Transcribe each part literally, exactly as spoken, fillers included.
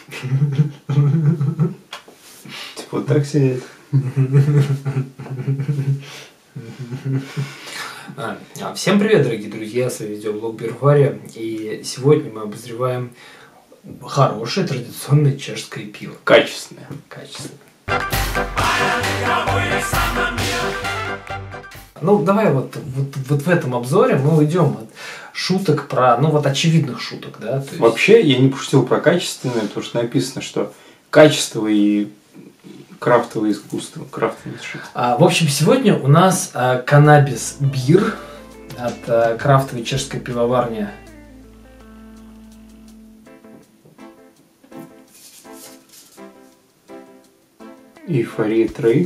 Типа вот так сидеть. Всем привет, дорогие друзья, с вами видеоблог Бирвария, и сегодня мы обозреваем хорошее традиционное чешское пиво. Качественное. Качественное. Ну, давай вот, вот, вот в этом обзоре мы уйдем от шуток про, ну вот очевидных шуток, да? То есть... Вообще, я не пошутил про качественное, потому что написано, что качество и крафтовое искусство. Крафтовое а, в общем, сегодня у нас а, каннабис бир от а, крафтовой чешской пивоварни. Эйфория Трейд.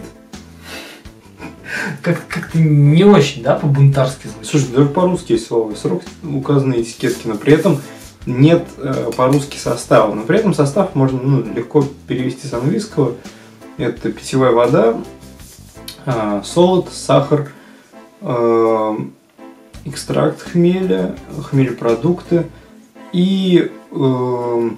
Как- как-то не очень, да, по-бунтарски звучит. Слушай, даже по-русски есть слово срок, указанные этикетки, но при этом нет э, по-русски состава. Но при этом состав можно ну, легко перевести с английского. Это питьевая вода, э, солод, сахар, э, экстракт хмеля, хмелепродукты и, э,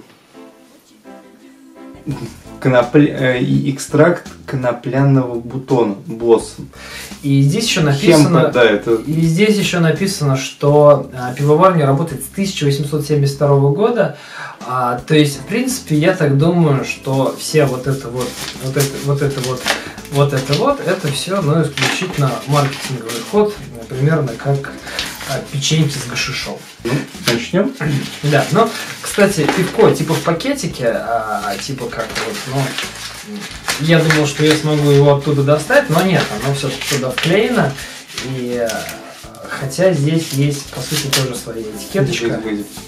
конопля... и экстракт конопляного бутона, блоссом. И здесь еще написано, Хемпа, да, это... и здесь еще написано, что а, пивоварня работает с тысяча восемьсот семьдесят второго года. А, то есть, в принципе, я так думаю, что все вот это вот, вот это вот, это вот, вот это вот, это все, ну, исключительно маркетинговый ход, примерно как а, печеньки с гашишом. Ну, начнем. Да, ну, кстати, пивко типа в пакетике, а, типа как вот, ну, я думал, что я смогу его оттуда достать, но нет, оно все туда вклеено, и хотя здесь есть, по сути, тоже своя этикеточка.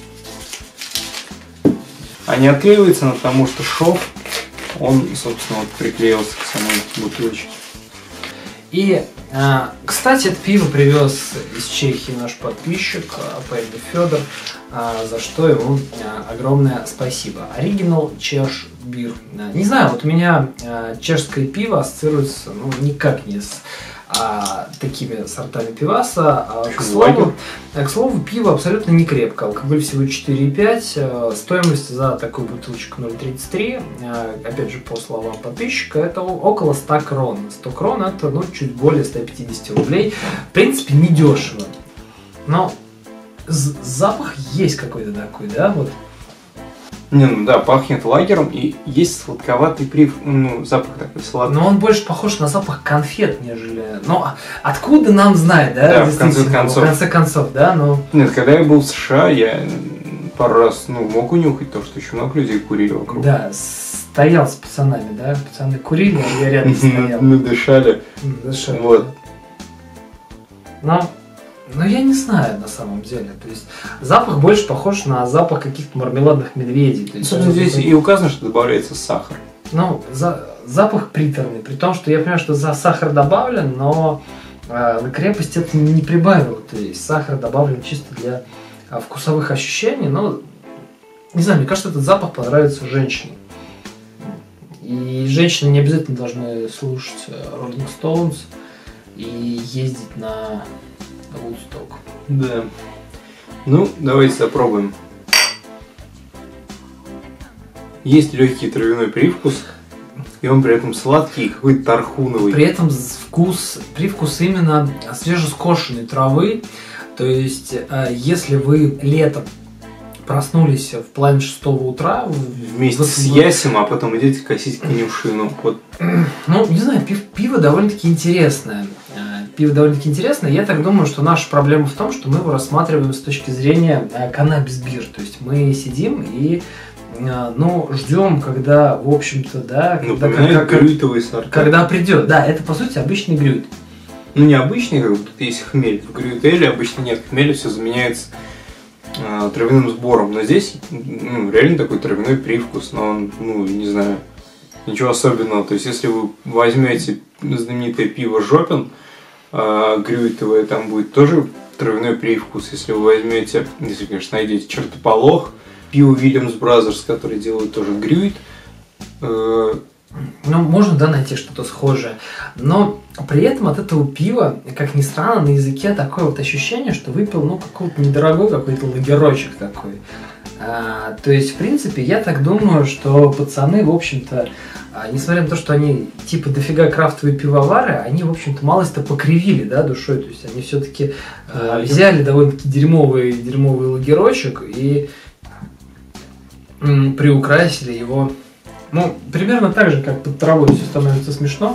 А не отклеивается она, потому что шов, он, собственно, вот приклеился к самой бутылочке. И, а, кстати, это пиво привез из Чехии наш подписчик по имени Федор, а, за что ему а, огромное спасибо. Оригинал Чеш Бир. Не знаю, вот у меня а, чешское пиво ассоциируется, ну, никак не с а, такими сортами пиваса. А, к, слову, а, к слову, пиво абсолютно не крепко. Алкоголь всего четыре и пять. А, стоимость за такую бутылочку ноль тридцать три. А, опять же, по словам подписчика, это около ста крон. сто крон это, ну, чуть более ста пятидесяти рублей. В принципе, недешево. Но запах есть какой-то такой, да, вот. Не, ну да, пахнет лагером и есть сладковатый прив... ну, запах такой сладкий. Но он больше похож на запах конфет, нежели... Но откуда нам знать, да? Да, в конце концов. В конце концов, да, ну... Нет, когда я был в США, я пару раз, ну, мог унюхать то, что еще много людей курили вокруг. Да, стоял с пацанами, да? Пацаны курили, а я рядом стоял. Мы дышали. Дышали. Вот. Но... Но я не знаю на самом деле. То есть запах больше похож на запах каких-то мармеладных медведей. То есть, собственно, здесь и указано, что добавляется сахар. Ну, за, запах приторный. При том, что я понимаю, что за сахар добавлен, но э, на крепость это не прибавило. То есть сахар добавлен чисто для э, вкусовых ощущений. Но, не знаю, мне кажется, этот запах понравится женщине. И женщины не обязательно должны слушать Rolling Stones и ездить на... Вудсток. Да. Ну, давайте попробуем. Есть легкий травяной привкус, и он при этом сладкий и какой-то тархуновый. При этом вкус, привкус именно свежескошенной травы. То есть, если вы летом проснулись в половине шестого утра вместе с ясем, а потом идете косить конюшину. Вот. Ну, не знаю, пив, пиво довольно-таки интересное. Пиво довольно-таки интересное. Я так думаю, что наша проблема в том, что мы его рассматриваем с точки зрения каннабис-бир. То есть мы сидим и ну, ждем, когда, в общем-то, да, когда, как, как, сорта. Когда придет. Да, это по сути обычный грюйт. Ну, не обычный, как тут есть хмель. В грюйт-эле обычно нет хмеля, все заменяется э, травяным сбором. Но здесь ну, реально такой травяной привкус, но он, ну, не знаю, ничего особенного. То есть, если вы возьмете знаменитое пиво Жопин, э, грюйтовое, там будет тоже травяной привкус. Если вы возьмете, если, конечно, найдете чертополох, пиво Williams Brothers, который делают тоже грюйт, э, Ну, можно, да, найти что-то схожее. Но при этом от этого пива, как ни странно, на языке такое вот ощущение, что выпил, ну, какой-то недорогой какой-то лагерочек такой. А, то есть, в принципе, я так думаю, что пацаны, в общем-то, а, несмотря на то, что они типа дофига крафтовые пивовары, они, в общем-то, малость-то покривили, да, душой. То есть, они все-таки а, взяли довольно-таки дерьмовый, дерьмовый лагерочек и м, приукрасили его. Ну, примерно так же, как под травой все становится смешно.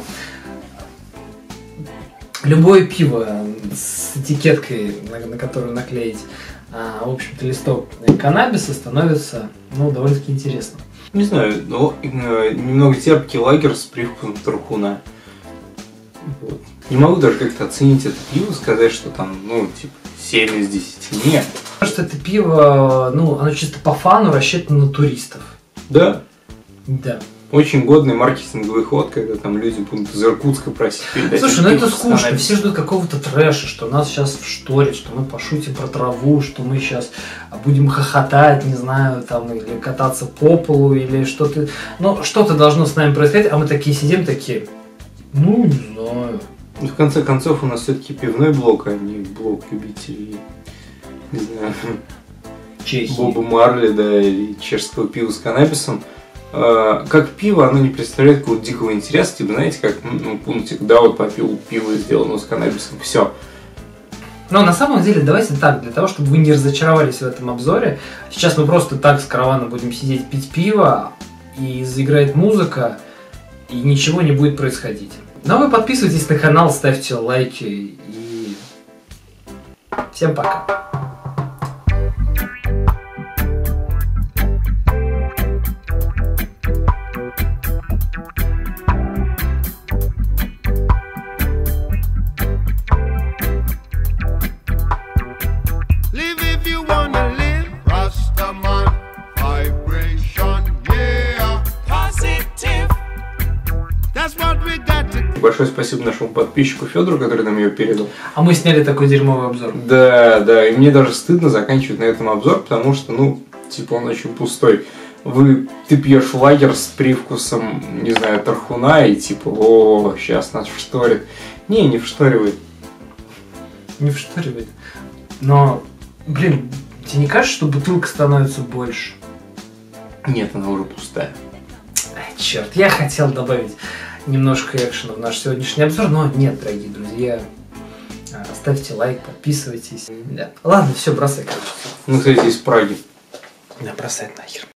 Любое пиво с этикеткой, на, на которую наклеить, а, в общем-то, листок каннабиса, становится, ну, довольно-таки интересно. Не знаю, но э, немного терпкий лагерь с привкусом тархуна. Вот. Не могу даже как-то оценить это пиво, сказать, что там, ну, типа, семь из десяти. Нет. Потому что это пиво, ну, оно чисто по фану рассчитано на туристов. Да. Да. Очень годный маркетинговый ход, когда там люди будут из Иркутска просить передать. Слушай, ну это скучно, все ждут какого-то трэша, что нас сейчас вшторят, что мы пошутим про траву, что мы сейчас будем хохотать, не знаю, там, или кататься по полу, или что-то. Ну, что-то должно с нами происходить, а мы такие сидим, такие, ну, не знаю. Ну, в конце концов, у нас все-таки пивной блок, а не блок любителей, не знаю, Чехии. Боба Марли, да, или чешского пива с каннабисом. Как пиво, оно не представляет какого-то дикого интереса, типа, знаете, как, ну, пунктик, да, вот попил пиво, сделано с каннабисом, все. Но на самом деле, давайте так, для того, чтобы вы не разочаровались в этом обзоре, сейчас мы просто так с караваном будем сидеть, пить пиво, и заиграет музыка, и ничего не будет происходить. Но вы подписывайтесь на канал, ставьте лайки, и всем пока. Большое спасибо нашему подписчику Федору, который нам ее передал. А мы сняли такой дерьмовый обзор. Да, да, и мне даже стыдно заканчивать на этом обзор, потому что, ну, типа, он очень пустой. Вы, ты пьешь лагерь с привкусом, не знаю, тархуна, и типа, о, сейчас нас вшторит. Не, не вшторивает. Не вшторивает. Но, блин, тебе не кажется, что бутылка становится больше? Нет, она уже пустая. Ай, черт, я хотел добавить немножко экшена в наш сегодняшний обзор, но нет, дорогие друзья. Ставьте лайк, подписывайтесь. Да. Ладно, все, бросай, короче. Ну, кстати, из Праги. Да, бросай нахер.